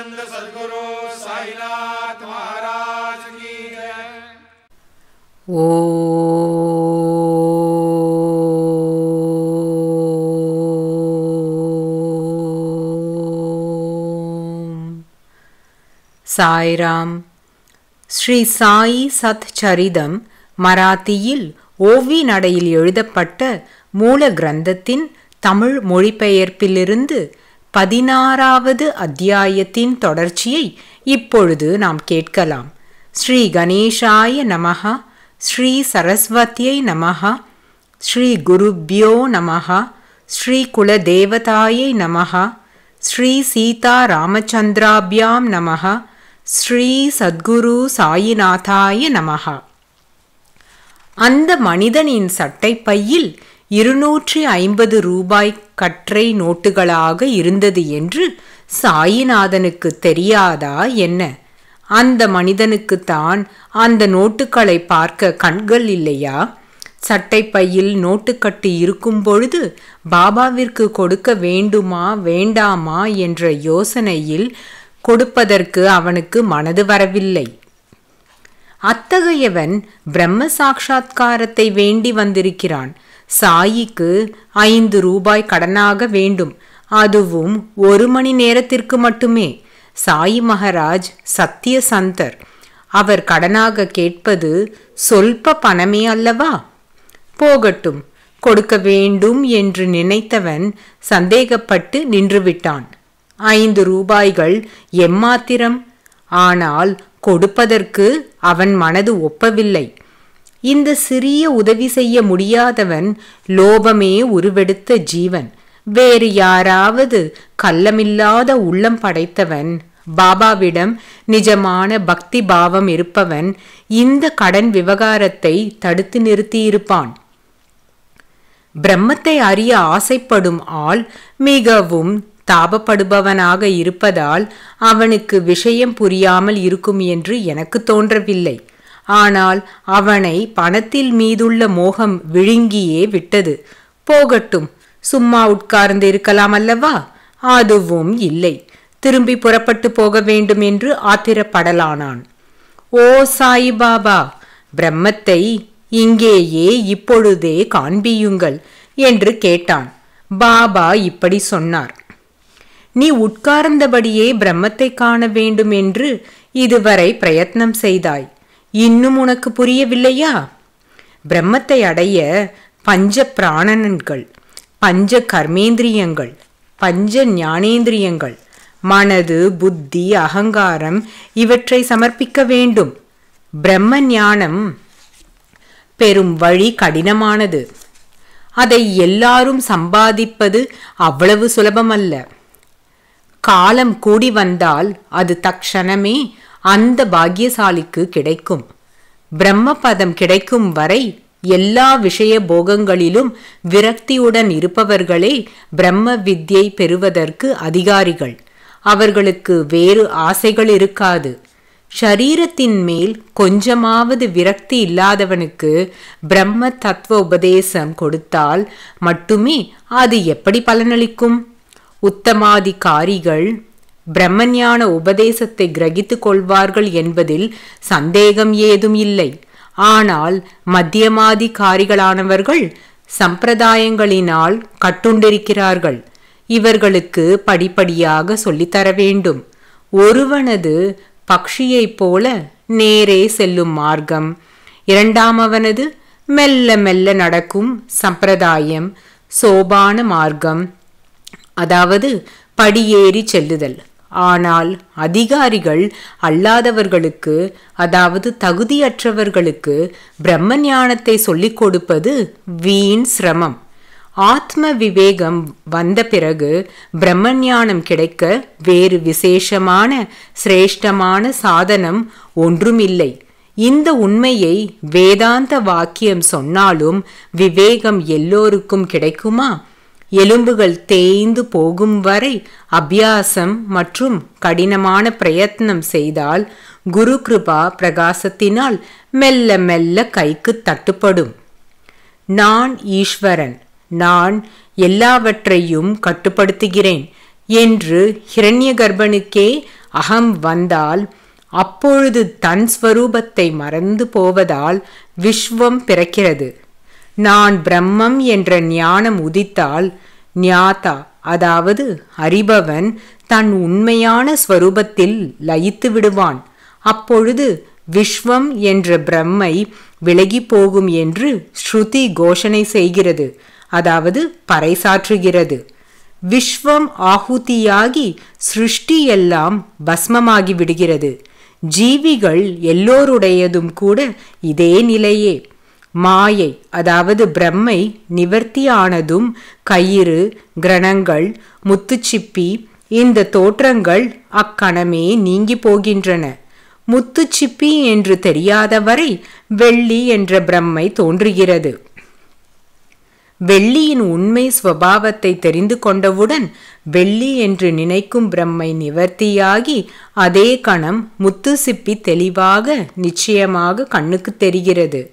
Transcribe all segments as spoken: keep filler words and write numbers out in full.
परमानंद सद्गुरु साईनाथ महाराज की जय। சாய்ராம். ஸ்ரீ சாய் சத்சரிதம் மராத்தியில் ஓவி நடையில் எழுதப்பட்ட மூல கிரந்தத்தின் தமிழ் மொழிபெயர்ப்பிலிருந்து பதினாறாவது அத்தியாயத்தின் தொடர்ச்சியை இப்பொழுது நாம் கேட்கலாம். ஸ்ரீ கணேசாய நமஹ, ஸ்ரீ சரஸ்வதியை நமஹ, ஸ்ரீ குருப்யோ நமஹ, ஸ்ரீ குலதேவதாயை நமஹ, ஸ்ரீ சீதா ராமச்சந்திராபியாம் நமஹ, ஸ்ரீ சத்குரு சாயிநாதாய நமஹ. அந்த மனிதனின் சட்டைப்பையில் இருநூற்றி ஐம்பது ரூபாய் கற்றை நோட்டுகளாக இருந்தது என்று சாயிநாதனுக்கு தெரியாதா என்ன? அந்த மனிதனுக்குத்தான் அந்த நோட்டுகளை பார்க்க கண்கள் இல்லையா? சட்டைப்பையில் நோட்டுக்கட்டு இருக்கும் பொழுது பாபாவிற்கு கொடுக்க வேண்டுமா வேண்டாமா என்ற யோசனையில் கொடுப்பதற்கு அவனுக்கு மனது வரவில்லை. அத்தகையவன் பிரம்ம சாட்சா்காரத்தை வேண்டி வந்திருக்கிறான். சாயிக்கு ஐந்து ரூபாய் கடனாக வேண்டும், அதுவும் ஒரு மணி நேரத்திற்கு மட்டுமே. சாயி மகாராஜ் சத்திய சந்தர், அவர் கடனாக கேட்பது சொல்ப பணமே அல்லவா? போகட்டும், கொடுக்க வேண்டும் என்று நினைத்தவன் சந்தேகப்பட்டு நின்றுவிட்டான். ஐந்து ரூபாய்கள் எம்மாத்திரம்? ஆனால் கொடுப்பதற்கு அவன் மனது ஒப்பவில்லை. இந்த சிறிய உதவி செய்ய முடியாதவன் லோபமே உருவெடுத்த ஜீவன். வேறு யாராவது கள்ளமில்லாத உள்ளம் படைத்தவன், பாபாவிடம் நிஜமான பக்தி பாவம் இருப்பவன் இந்த கடன் விவகாரத்தை தடுத்து நிறுத்தியிருப்பான். பிரம்மத்தை அறிய ஆசைப்படும் ஆள் மிகவும் தாபப்படுபவனாக இருப்பதால் அவனுக்கு விஷயம் புரியாமல் இருக்கும் என்று எனக்கு தோன்றவில்லை. ஆனால் அவனை பணத்தில் மீதுள்ள மோகம் விழுங்கியே விட்டது. போகட்டும், சும்மா உட்கார்ந்து இருக்கலாம் அல்லவா? அதுவும் இல்லை. திரும்பி புறப்பட்டு போக வேண்டும் என்று ஆத்திரப்படலானான். ஓ சாயிபாபா, பிரம்மத்தை இங்கேயே இப்பொழுதே காண்பியுங்கள் என்று கேட்டான். பாபா இப்படி சொன்னார்: நீ உட்கார்ந்தபடியே பிரம்மத்தை காண வேண்டும் என்று இதுவரை பிரயத்னம் செய்தாய். இன்னும் உனக்கு புரியவில்லையா? பிரம்மத்தை அடைய பஞ்ச பிராணன்கள், பஞ்ச கர்மேந்திரியங்கள், பஞ்ச ஞானேந்திரியங்கள், மனது, புத்தி, அகங்காரம் இவற்றை சமர்ப்பிக்க வேண்டும். பிரம்ம ஞானம் பெரும் வழி கடினமானது. அதை எல்லாரும் சம்பாதிப்பது அவ்வளவு சுலபமல்ல. காலம் கூடி வந்தால் அது தக்ஷணமே அந்த பாக்கியசாலிக்கு கிடைக்கும். பிரம்மபதம் கிடைக்கும் வரை எல்லா விஷய போகங்களிலும் விரக்தியுடன் இருப்பவர்களே பிரம்ம வித்யை பெறுவதற்கு அதிகாரிகள். அவர்களுக்கு வேறு ஆசைகள் இருக்காது. ஷரீரத்தின் மேல் கொஞ்சமாவது விரக்தி இல்லாதவனுக்கு பிரம்ம தத்துவ உபதேசம் கொடுத்தால் மட்டுமே அது எப்படி பலனளிக்கும்? உத்தமாதிகாரிகள் பிரம்மஞான உபதேசத்தை கிரகித்து கொள்வார்கள் என்பதில் சந்தேகம் ஏதும் இல்லை. ஆனால் மத்தியமாதிகாரிகளானவர்கள் சம்பிரதாயங்களினால் கட்டுண்டிருக்கிறார்கள். இவர்களுக்கு படிப்படியாக சொல்லித்தர வேண்டும். ஒருவனது பக்ஷியைப் போல நேரே செல்லும் மார்க்கம், இரண்டாமவனது மெல்ல மெல்ல நடக்கும் சம்பிரதாயம், சோபான மார்க்கம், அதாவது படியேறி செல்லுதல். ஆனால் அதிகாரிகள் அல்லாதவர்களுக்கு, அதாவது தகுதியற்றவர்களுக்கு பிரம்ம ஞானத்தை சொல்லிக் கொடுப்பது வீண் சிரமம். ஆத்ம விவேகம் வந்த பிறகு பிரம்ம ஞானம் கிடைக்க வேறு விசேஷமான சிரேஷ்டமான சாதனம் ஒன்றுமில்லை. இந்த உண்மையை வேதாந்த வாக்கியம் சொன்னாலும் விவேகம் எல்லோருக்கும் கிடைக்குமா? எலும்புகள் தேய்ந்து போகும் வரை அபியாசம் மற்றும் கடினமான பிரயத்னம் செய்தால் குரு கிருபா பிரகாசத்தினால் மெல்ல மெல்ல கைக்கு தட்டுப்படும். நான் ஈஸ்வரன், நான் எல்லாவற்றையும் கட்டுப்படுத்துகிறேன் என்று ஹிரண்ய கர்ப்பனுக்கே அகம் வந்தால் அப்பொழுது தன் ஸ்வரூபத்தை மறந்து போவதால் விஸ்வம் பிறக்கிறது. நான் பிரம்மம் என்ற ஞானம் உதித்தால் ஞாதா அதாவது அறிபவன் தன் உண்மையான ஸ்வரூபத்தில் லயித்து விடுவான். அப்பொழுது விஸ்வம் என்ற பிரம்மை விலகி போகும் என்று ஸ்ருதி கோஷனை செய்கிறது, அதாவது பறைசாற்றுகிறது. விஸ்வம் ஆகுதியாகி சிருஷ்டி எல்லாம் பஸ்மமாகி விடுகிறது. ஜீவிகள் எல்லோருடையதும் கூட இதே நிலையே. மாயை அதாவது பிரம்மை நிவர்த்தியானதும் கயிறு, கிரணங்கள், முத்துச்சிப்பி இந்த தோற்றங்கள் அக்கணமே நீங்கி போகின்றன. முத்துச்சிப்பி என்று தெரியாதவரை வெள்ளி என்ற பிரம்மை தோன்றுகிறது. வெள்ளியின் உண்மை ஸ்வபாவத்தை தெரிந்து கொண்டவுடன் வெள்ளி என்று நினைக்கும் பிரம்மை நிவர்த்தியாகி அதே கணம் முத்து சிப்பி தெளிவாக நிச்சயமாக கண்ணுக்கு தெரிகிறது.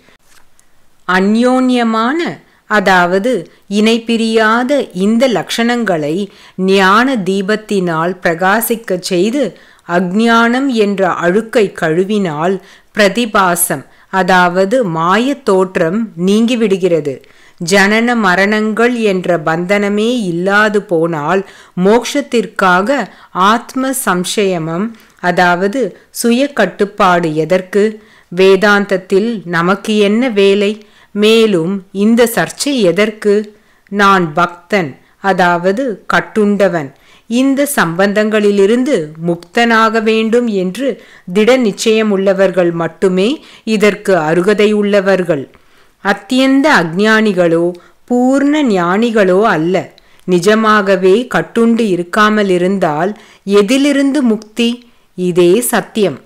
அந்யோன்யமான அதாவது இணை பிரியாத இந்த லட்சணங்களை ஞான தீபத்தினால் பிரகாசிக்க செய்து அஞ்ஞானம் என்ற அழுக்கை கழுவினால் பிரதிபாசம் அதாவது மாய தோற்றம் நீங்கிவிடுகிறது. ஜனன மரணங்கள் என்ற பந்தனமே இல்லாது போனால் மோட்சத்திற்காக ஆத்ம சம்சயமம் அதாவது சுய கட்டுப்பாடு எதற்கு? வேதாந்தத்தில் நமக்கு என்ன வேலை? மேலும் இந்த சர்ச்சை எதற்கு? நான் பக்தன் அதாவது கட்டுண்டவன், இந்த சம்பந்தங்களிலிருந்து முக்தனாக வேண்டும் என்று திட நிச்சயம் உள்ளவர்கள் மட்டுமே இதற்கு அருகதை உள்ளவர்கள். அத்தியந்த அஞ்ஞானிகளோ பூர்ண ஞானிகளோ அல்ல. நிஜமாகவே கட்டுண்டு இருக்காமல் இருந்தால் எதிலிருந்து முக்தி? இதே சத்தியம்.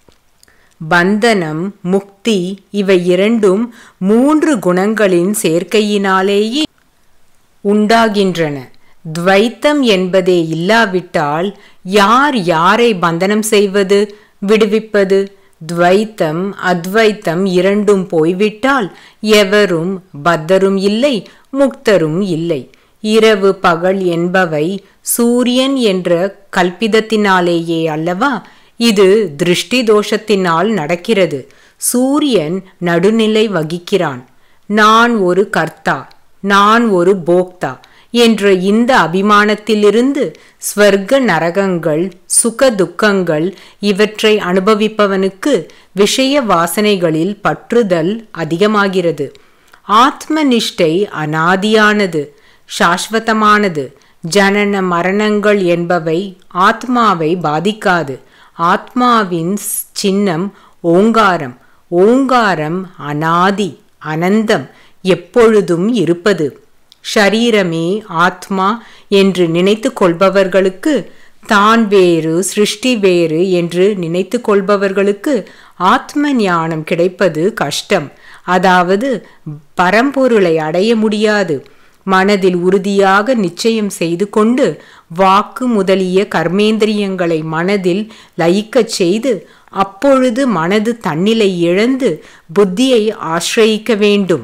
பந்தனம், முக்தி இவை இரண்டும் மூன்று குணங்களின் சேர்க்கையினாலேயே உண்டாகின்றன. துவைத்தம் என்பதே இல்லாவிட்டால் யார் யாரை பந்தனம் செய்வது, விடுவிப்பது? துவைத்தம் அத்வைத்தம் இரண்டும் போய்விட்டால் எவரும் பத்தரும் இல்லை, முக்தரும் இல்லை. இரவு பகல் என்பவை சூரியன் என்ற கல்பிதத்தினாலேயே அல்லவா? இது திருஷ்டி தோஷத்தினால் நடக்கிறது. சூரியன் நடுநிலை வகிக்கிறான். நான் ஒரு கர்த்தா, நான் ஒரு போக்தா என்ற இந்த அபிமானத்திலிருந்து ஸ்வர்க்க நரகங்கள், சுக துக்கங்கள் இவற்றை அனுபவிப்பவனுக்கு விஷய வாசனைகளில் பற்றுதல் அதிகமாகிறது. ஆத்ம நிஷ்டை அனாதியானது, சாஸ்வதமானது. ஜனன மரணங்கள் என்பவை ஆத்மாவை பாதிக்காது. ஆத்மாவின் சின்னம் ஓங்காரம். ஓங்காரம் அனாதி, அனந்தம், எப்பொழுதும் இருப்பது. ஷரீரமே ஆத்மா என்று நினைத்து கொள்பவர்களுக்கு, தான் வேறு சிருஷ்டி வேறு என்று நினைத்து கொள்பவர்களுக்கு ஆத்ம ஞானம் கிடைப்பது கஷ்டம். அதாவது பரம்பொருளை அடைய முடியாது. மனதில் உறுதியாக நிச்சயம் செய்து கொண்டு வாக்கு முதலிய கர்மேந்திரியங்களை மனதில் லயிக்கச் செய்து அப்பொழுது மனது தன்னிலை இழந்து புத்தியை ஆசிரயிக்க வேண்டும்.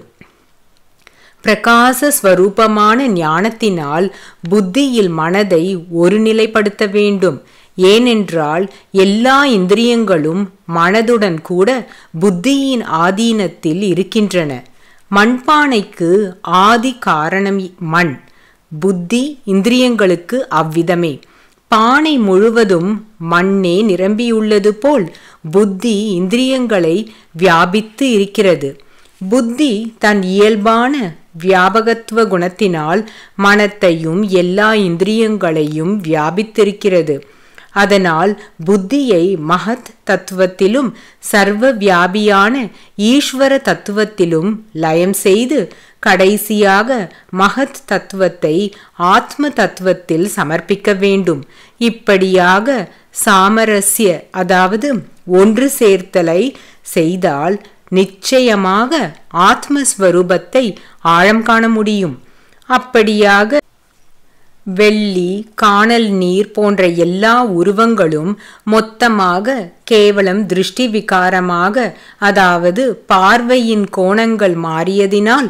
பிரகாச ஸ்வரூபமான ஞானத்தினால் புத்தியில் மனதை ஒருநிலைப்படுத்த வேண்டும். ஏனென்றால் எல்லா இந்திரியங்களும் மனதுடன் கூட புத்தியின் ஆதீனத்தில் இருக்கின்றன. மண்பானைக்கு ஆதி காரணம் மண், புத்தி இந்திரியங்களுக்கு அவ்விதமே. பானை முழுவதும் மண்ணே நிரம்பியுள்ளது போல் புத்தி இந்திரியங்களை வியாபித்து இருக்கிறது. புத்தி தன் இயல்பான வியாபகத்துவ குணத்தினால் மனத்தையும் எல்லா இந்திரியங்களையும் வியாபித்திருக்கிறது. அதனால் புத்தியை மகத் தத்துவத்திலும் சர்வ வியாபியான ஈஸ்வர தத்துவத்திலும் லயம் செய்து கடைசியாக மகத் தத்துவத்தை ஆத்ம தத்துவத்தில் சமர்ப்பிக்க வேண்டும். இப்படியாக சாமரஸ்ய அதாவது ஒன்று சேர்த்தலை செய்தால் நிச்சயமாக ஆத்மஸ்வரூபத்தை ஆழம் காண முடியும். அப்படியாக வெள்ளி, காணல் நீர் போன்ற எல்லா உருவங்களும் மொத்தமாக கேவலம் திருஷ்டி விகாரமாக அதாவது பார்வையின் கோணங்கள் மாறியதினால்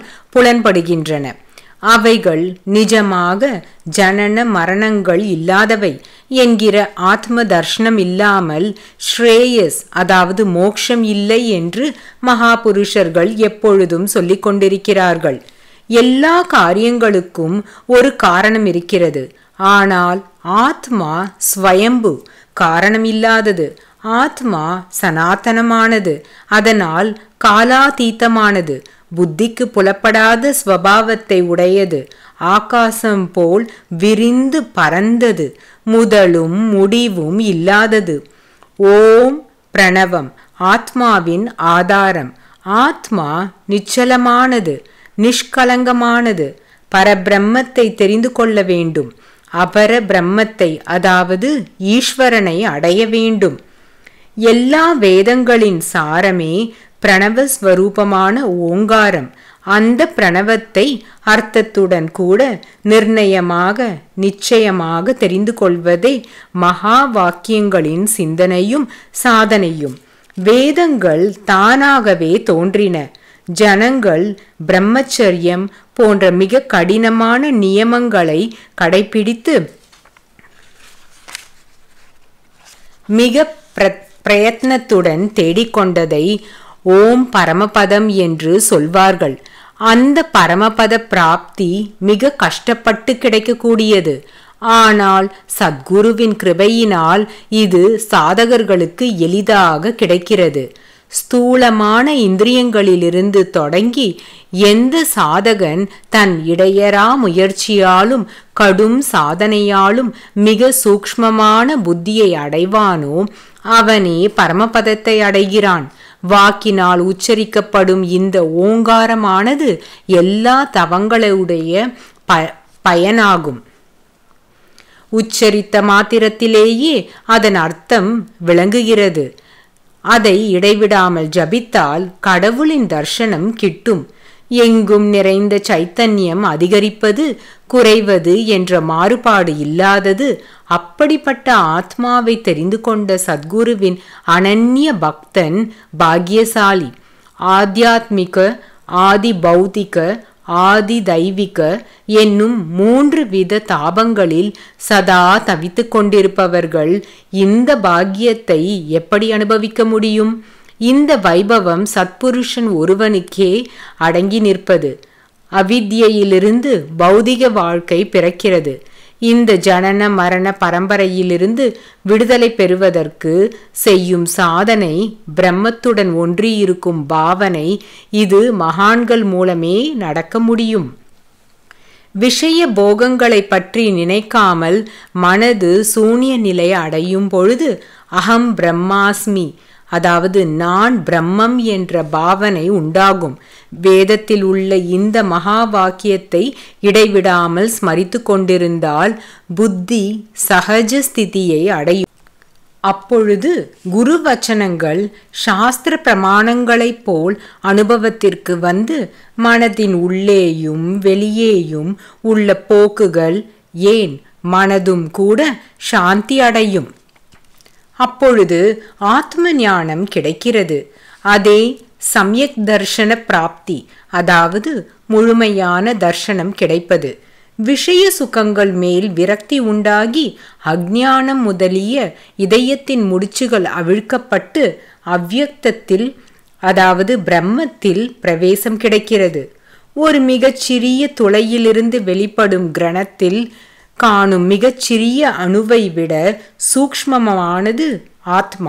புலன்படுகின்றன. அவைகள் நிஜமாக ஜனன மரணங்கள் இல்லாதவை. என்கிற ஆத்ம தர்ஷனம் இல்லாமல் ஸ்ரேயஸ் அதாவது மோக்ஷம் இல்லை என்று மகாபுருஷர்கள் எப்பொழுதும் சொல்லிக் கொண்டிருக்கிறார்கள். எல்லா காரியங்களுக்கும் ஒரு காரணம் இருக்கிறது. ஆனால் ஆத்மா ஸ்வயம்பு, காரணமில்லாதது. ஆத்மா சனாதனமானது, அதனால் காலாதீதமானது, புத்திக்கு புலப்படாத ஸ்வபாவத்தை உடையது, ஆகாசம் போல் விரிந்து பரந்தது, முதலும் முடிவும் இல்லாதது. ஓம் பிரணவம் ஆத்மாவின் ஆதாரம். ஆத்மா நிச்சலமானது, நிஷ்கலங்கமானது. பரபிரம்மத்தை தெரிந்து கொள்ள வேண்டும். அபர பிரம்மத்தை அதாவது ஈஸ்வரனை அடைய வேண்டும். எல்லா வேதங்களின் சாரமே பிரணவஸ்வரூபமான ஓங்காரம். அந்த பிரணவத்தை அர்த்தத்துடன் கூட நிர்ணயமாக நிச்சயமாக தெரிந்து கொள்வதே மகா வாக்கியங்களின் சிந்தனையும் சாதனையும். வேதங்கள் தானாகவே தோன்றின. ஜனங்கள் பிரம்மச்சரியம் போன்ற மிக கடினமான நியமங்களை கடைபிடித்து மிக பிரயத்னத்துடன் தேடிக்கொண்டதை ஓம் பரமபதம் என்று சொல்வார்கள். அந்த பரமபத பிராப்தி மிக கஷ்டப்பட்டு கிடைக்கக்கூடியது. ஆனால் சத்குருவின் கிருபையினால் இது சாதகர்களுக்கு எளிதாக கிடைக்கிறது. ஸ்தூலமான இந்திரியங்களிலிருந்து தொடங்கி எந்த சாதகன் தன் இடையறா முயற்சியாலும் கடும் சாதனையாலும் மிக சூக்ஷ்மமான புத்தியை அடைவானோ அவனே பரமபதத்தை அடைகிறான். வாக்கினால் உச்சரிக்கப்படும் இந்த ஓங்காரமானது எல்லா தவங்களுடைய ப பயனாகும். உச்சரித்த மாத்திரத்திலேயே அதன் அர்த்தம் விளங்குகிறது. அதை இடைவிடாமல் ஜபித்தால் கடவுளின் தர்சனம் கிட்டும். எங்கும் நிறைந்த சைத்தன்யம் அதிகரிப்பது குறைவது என்ற மாறுபாடு இல்லாதது. அப்படிப்பட்ட ஆத்மாவை தெரிந்து கொண்ட சத்குருவின் அனன்ய பக்தன் பாக்யசாலி. ஆத்தியாத்மிக, ஆதி பௌதிக, ஆதி தெய்வீக என்னும் மூன்று வித தாபங்களில் சதா தவித்து கொண்டிருப்பவர்கள் இந்த பாக்கியத்தை எப்படி அனுபவிக்க முடியும்? இந்த வைபவம் சத்புருஷன் ஒருவனுக்கே அடங்கி நிற்பது. அவித்யிலிருந்து பௌதிக வாழ்க்கை பிறக்கிறது. இந்த ஜனன மரண பரம்பரையிலிருந்து விடுதலை பெறுவதற்கு செய்யும் சாதனை, பிரம்மத்துடன் ஒன்றியிருக்கும் பாவனை, இது மகான்கள் மூலமே நடக்க முடியும். விஷய போகங்களை பற்றி நினைக்காமல் மனது சூன்ய நிலை அடையும் பொழுது அகம் பிரம்மாஸ்மி அதாவது நான் பிரம்மம் என்ற பாவனை உண்டாகும். வேதத்தில் உள்ள இந்த மகா வாக்கியத்தை இடைவிடாமல் ஸ்மரித்து கொண்டிருந்தால் புத்தி சகஜ ஸ்திதியை அடையும். அப்பொழுது குரு வச்சனங்கள் சாஸ்திர பிரமாணங்களைப் போல் அனுபவத்திற்கு வந்து மனதின் உள்ளேயும் வெளியேயும் உள்ள போக்குகள், ஏன் மனதும் கூட சாந்தி அடையும். அப்பொழுது ஆத்ம ஞானம் கிடைக்கிறது. அதே சம்யக் தர்ஷன பிராப்தி, அதாவது முழுமையான தர்ஷனம் கிடைப்பது. விஷய சுகங்கள் மேல் விரக்தி உண்டாகி அஞ்ஞானம் முதலிய இதயத்தின் முடிச்சுகள் அவிழ்க்கப்பட்டு அவ்யக்தத்தில் அதாவது பிரம்மத்தில் பிரவேசம் கிடைக்கிறது. ஒரு மிகச்சிறிய துளையிலிருந்து வெளிப்படும் கிரணத்தில் காணும் மிகச்சிறிய அணுவை விட சூக்ஷ்மமானது ஆத்மா.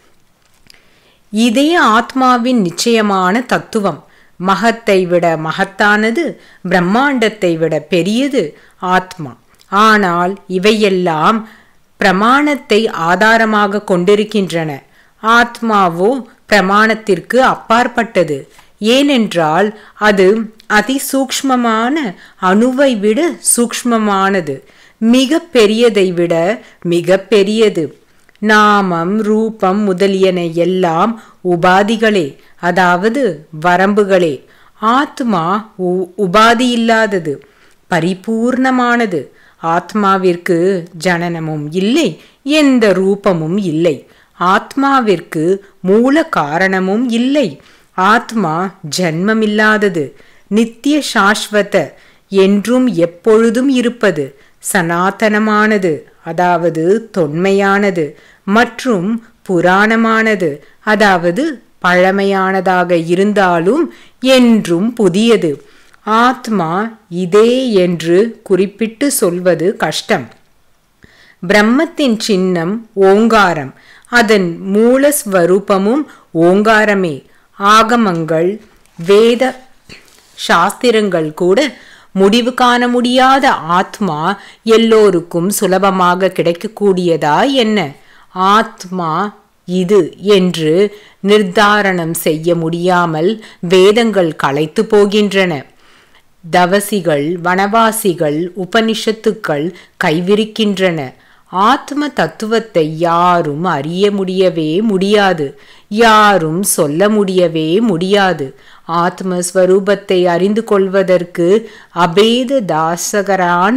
இதே ஆத்மாவின் நிச்சயமான தத்துவம். மகத்தை விட மகத்தானது, பிரம்மாண்டத்தை விட பெரியது ஆத்மா. ஆனால் இவையெல்லாம் பிரமாணத்தை ஆதாரமாக கொண்டிருக்கின்றன. ஆத்மாவோ பிரமாணத்திற்கு அப்பாற்பட்டது. ஏனென்றால் அது அதிசூக்ஷ்மமான அணுவை விட சூக்ஷ்மமானது, மிக பெரியதை விட மிக பெரியது. நாமம் ரூபம் முதலியன எல்லாம் உபாதிகளே, அதாவது வரம்புகளே. ஆத்மா உபாதி இல்லாதது, பரிபூர்ணமானது. ஆத்மாவிற்கு ஜனனமும் இல்லை, எந்த ரூபமும் இல்லை. ஆத்மாவிற்கு மூல காரணமும் இல்லை. ஆத்மா ஜன்மமில்லாதது, நித்திய சாஸ்வத, என்றும் எப்பொழுதும் இருப்பது, சனாதனமானது. அதாவது தொன்மையானது, மற்றும் புராணமானது, அதாவது பழமையானதாக இருந்தாலும் என்றும் புதியது. ஆத்மா இதே என்று குறிப்பிட்டு சொல்வது கஷ்டம். பிரம்மத்தின் சின்னம் ஓங்காரம், அதன் மூலஸ்வரூபமும் ஓங்காரமே. ஆகமங்கள், வேத சாஸ்திரங்கள் கூட முடிவு காண முடியாத ஆத்மா எல்லோருக்கும் சுலபமாக கிடைக்கக்கூடியதா என்ன? ஆத்மா இது என்று நிர்தாரணம் செய்ய முடியாமல் வேதங்கள் களைத்து போகின்றன. தவசிகள், வனவாசிகள், உபனிஷத்துக்கள் கைவிரிக்கின்றன. ஆத்ம தத்துவத்தை யாரும் அறிய முடியவே முடியாது, யாரும் சொல்ல முடியவே முடியாது. ஆத்மஸ்வரூபத்தை அறிந்து கொள்வதற்கு அபேத தாசகரான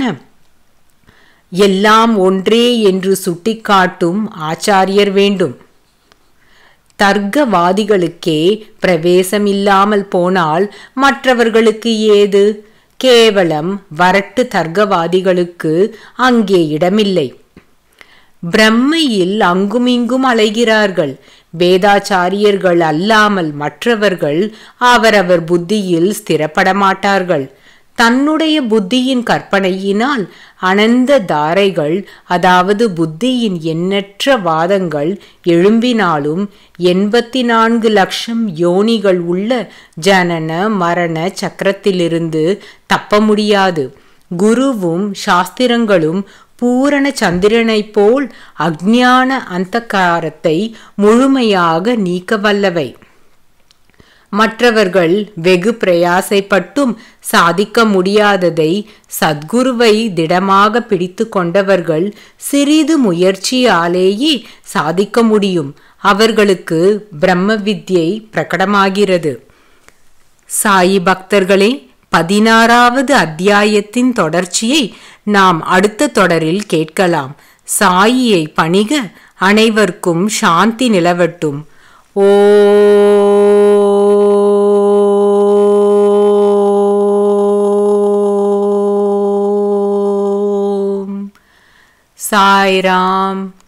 எல்லாம் ஒன்றே என்று சுட்டிக்காட்டும் ஆச்சாரியர் வேண்டும். தர்க்கவாதிகளுக்கே பிரவேசம் இல்லாமல் போனால் மற்றவர்களுக்கு ஏது? கேவலம் வரட்டு தர்க்கவாதிகளுக்கு அங்கே இடமில்லை. பிரம்மையில் அங்குமிங்கும் அலைகிறார்கள். வேதாச்சாரியர்கள் அல்லாமல் மற்றவர்கள் அவரவர் புத்தியில் ஸ்திரப்பட மாட்டார்கள். தன்னுடைய புத்தியின் கற்பனையினால் அனந்த தாரைகள், அதாவது புத்தியின் எண்ணற்ற வாதங்கள் எழும்பினாலும் எண்பத்தி நான்கு லட்சம் யோனிகள் உள்ள ஜனன மரண சக்கரத்திலிருந்து தப்ப முடியாது. குருவும் சாஸ்திரங்களும் பூரண சந்திரனைப் போல் அஞ்ஞான அந்தகாரத்தை முழுமையாக நீக்க வல்லவை. மற்றவர்கள் வெகு பிரயாசைப்பட்டும் சாதிக்க முடியாததை சத்குருவை திடமாக பிடித்து கொண்டவர்கள் சிறிது முயற்சியாலேயே சாதிக்க முடியும். அவர்களுக்கு பிரம்ம வித்யை பிரகடமாகிறது. சாயி பக்தர்களே, பதினாறாவது அத்தியாயத்தின் தொடர்ச்சியை நாம் அடுத்த தொடரில் கேட்கலாம். சாயியை பணிக. அனைவருக்கும் சாந்தி நிலவட்டும். ஓம் சாய்ராம்.